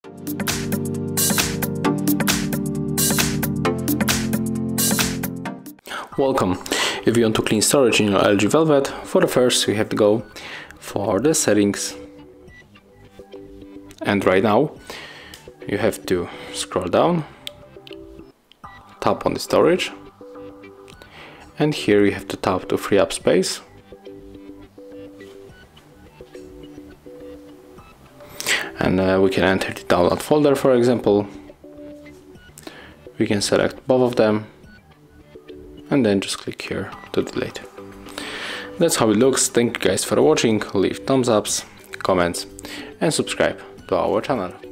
Welcome. If you want to clean storage in your LG Velvet, for the first you have to go for the settings, and right now you have to scroll down, tap on the storage, and here you have to tap to free up space. And we can enter the download folder, for example. We can select both of them and then just click here to delete. That's how it looks. Thank you guys for watching. Leave thumbs ups, comments and subscribe to our channel.